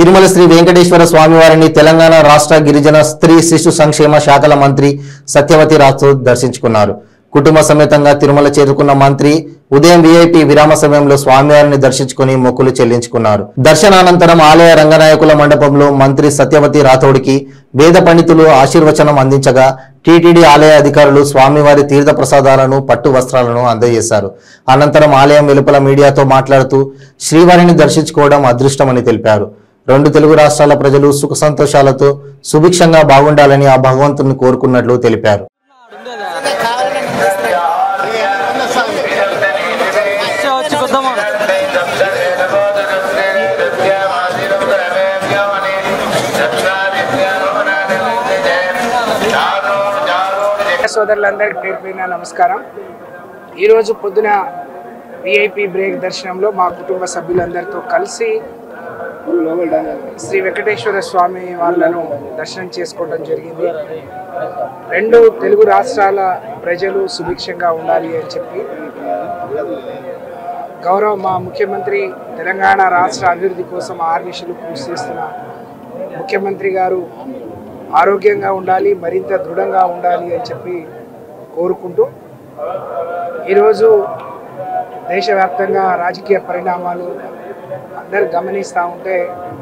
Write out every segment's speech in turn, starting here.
తిరుమల శ్రీ వెంకటేశ్వర స్వామివారిని తెలంగాణ రాష్ట్ర గిరిజన స్త్రీ శిశు సంక్షేమ శాఖల మంత్రి సత్యవతి రాథోడ్ దర్శించుకున్నారు. కుటుంబ సమేతంగా తిరుమల చేరుకున్న మంత్రి ఉదయం వీఐపీ విరామ సమయంలో స్వామివారిని దర్శించుకుని మొక్కులు చెల్లించుకున్నారు. దర్శనానంతరం ఆలయ రంగనాయకుల మండపంలో మంత్రి సత్యవతి రాథోడ్కి వేద పండితులు ఆశీర్వచనం అందించగా టీటీడీ ఆలయ అధికారులు స్వామివారి తీర్థ ప్రసాదాలను పట్టు వస్త్రాలను అందజేశారు. అనంతరం ఆలయం వెలుపల మీడియాతో మాట్లాడుతూ శ్రీవారిని దర్శించుకోవడం అదృష్టమని తెలిపారు. రెండు తెలుగు రాష్ట్రాల ప్రజలు సుఖ సంతోషాలతో సుభిక్షంగా బాగుండాలని ఆ భగవంతుని కోరుకున్నట్లు తెలిపారు. సోదరులందరికీ పేరుపైన నమస్కారం. ఈరోజు పొద్దున విఐపి బ్రేక్ దర్శనంలో మా కుటుంబ సభ్యులందరితో కలిసి శ్రీ వెంకటేశ్వర స్వామి వాళ్ళను దర్శనం చేసుకోవడం జరిగింది. రెండు తెలుగు రాష్ట్రాల ప్రజలు సుభిక్షంగా ఉండాలి అని చెప్పి గౌరవ మా ముఖ్యమంత్రి తెలంగాణ రాష్ట్ర అభివృద్ధి కోసం ఆర్నిషులు కృషి చేస్తున్న ముఖ్యమంత్రి గారు ఆరోగ్యంగా ఉండాలి, మరింత దృఢంగా ఉండాలి అని చెప్పి కోరుకుంటూ ఈరోజు దేశవ్యాప్తంగా రాజకీయ పరిణామాలు అందరు గమనిస్తూ ఉంటే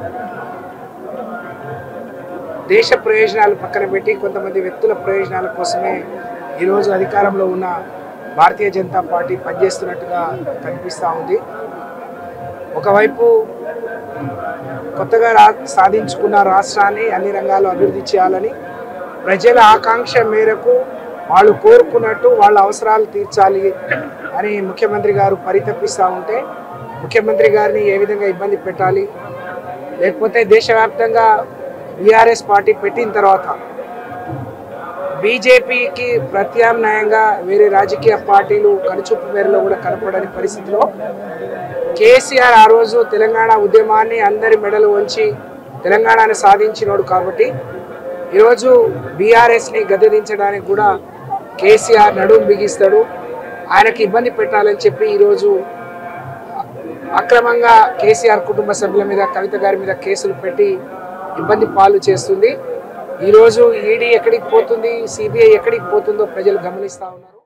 దేశ ప్రయోజనాలు పక్కన పెట్టి కొంతమంది వ్యక్తుల ప్రయోజనాల కోసమే ఈరోజు అధికారంలో ఉన్న భారతీయ జనతా పార్టీ పనిచేస్తున్నట్టుగా కనిపిస్తూ ఉంది. ఒకవైపు కొత్తగా సాధించుకున్న రాష్ట్రాన్ని అన్ని రంగాల్లో అభివృద్ధి చేయాలని ప్రజల ఆకాంక్ష మేరకు వాళ్ళు కోరుకున్నట్టు వాళ్ళ అవసరాలు తీర్చాలి అని ముఖ్యమంత్రి గారు పరితపిస్తూ ఉంటే ముఖ్యమంత్రి గారిని ఏ విధంగా ఇబ్బంది పెట్టాలి, లేకపోతే దేశవ్యాప్తంగా బీఆర్ఎస్ పార్టీ పెట్టిన తర్వాత బీజేపీకి ప్రత్యామ్నాయంగా వేరే రాజకీయ పార్టీలు కనుచూపు మేరలో కూడా కనపడని పరిస్థితిలో కేసీఆర్ ఆ రోజు తెలంగాణ ఉద్యమాన్ని అందరి మెడలు వంచి తెలంగాణను సాధించినోడు కాబట్టి ఈరోజు బీఆర్ఎస్ని గద్దెదించడానికి కూడా కేసీఆర్ నడుము బిగిస్తాడు. ఆయనకి ఇబ్బంది పెట్టాలని చెప్పి ఈరోజు అక్రమంగా కేసీఆర్ కుటుంబ సభ్యుల మీద, కవిత గారి మీద కేసులు పెట్టి ఇబ్బంది పాలు చేస్తుంది. ఈరోజు ఈడీ ఎక్కడికి పోతుంది, సిబిఐ ఎక్కడికి పోతుందో ప్రజలు గమనిస్తూ ఉన్నారు.